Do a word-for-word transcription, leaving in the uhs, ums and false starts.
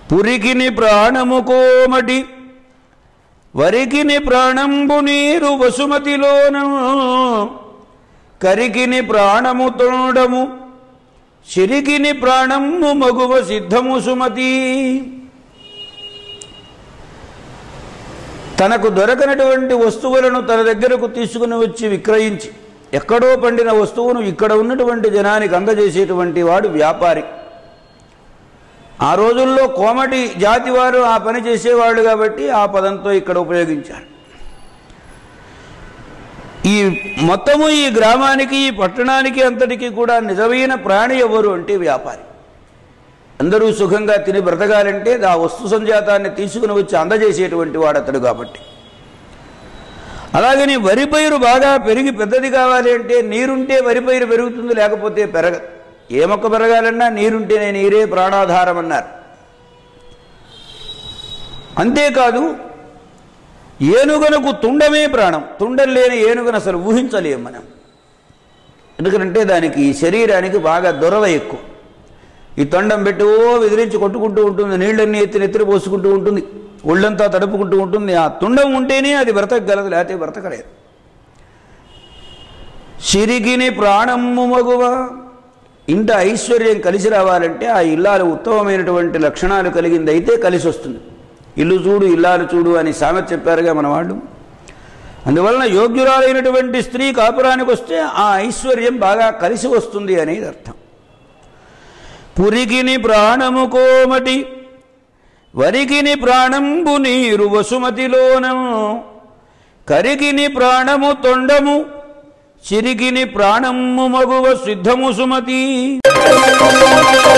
పురికిని ప్రాణము కోమటి వరికిని ప్రాణంబు నీరు వసుమతిలోన కరికిని ప్రాణము తోడము సిరికిని ప్రాణము మగువ సిద్ధము సుమతి. తనకు దొరకనటువంటి వస్తువులను తన దగ్గరకు తీసుకుని వచ్చి విక్రయించి ఎక్కడో పండిన వస్తువును ఇక్కడ ఉన్నటువంటి జనానికి అందజేసేటువంటి వాడు వ్యాపారి. ఆ రోజుల్లో కోమటి జాతి వారు ఆ పని చేసేవాళ్ళు కాబట్టి ఆ పదంతో ఇక్కడ ఉపయోగించారు. ఈ మొత్తము ఈ గ్రామానికి ఈ పట్టణానికి అంతటికి కూడా నిజమైన ప్రాణి ఎవరు అంటే వ్యాపారి. అందరూ సుఖంగా తిని బ్రతకాలంటే ఆ వస్తు సంజాతాన్ని తీసుకుని వచ్చి అందజేసేటువంటి వాడు అతడు కాబట్టి. అలాగని వరి పైరు బాగా పెరిగి పెద్దది కావాలి అంటే నీరుంటే వరి పైరు పెరుగుతుంది, లేకపోతే పెరగదు. ఏ మొక్క పెరగాలన్నా నీరుంటేనే, నీరే ప్రాణాధారం అన్నారు. అంతేకాదు ఏనుగనకు తుండమే ప్రాణం. తుండం లేని ఏనుగను అసలు ఊహించలేం మనం. ఎందుకంటే దానికి శరీరానికి బాగా దొరద ఎక్కువ. ఈ తొండం పెట్టి ఓ విదిరించి కొట్టుకుంటూ ఉంటుంది, నీళ్ళన్నీ ఎత్తి నెత్తిన పోసుకుంటూ ఉంటుంది, ఒళ్ళంతా తడుపుకుంటూ ఉంటుంది. ఆ తుండం ఉంటేనే అది బ్రతకగలదు, లేకపోతే బ్రతకలేదు. సిరిగిని ప్రాణము మగువ. ఇంట ఐశ్వర్యం కలిసి రావాలంటే ఆ ఇల్లాలు ఉత్తమమైనటువంటి లక్షణాలు కలిగింది అయితే కలిసి వస్తుంది. ఇల్లు చూడు ఇల్లాలు చూడు అని సామెత చెప్పారుగా మన వాళ్ళు. అందువలన యోగ్యురాలైనటువంటి స్త్రీ కాపురానికి వస్తే ఆ ఐశ్వర్యం బాగా కలిసి వస్తుంది అనేది అర్థం. పురికిని ప్రాణము కోమటి వరికిని ప్రాణంబు నీరు వసుమతిలోనము కరికిని ప్రాణము తొండము సిరికిని ప్రాణము మగువ సిద్ధము సుమతి.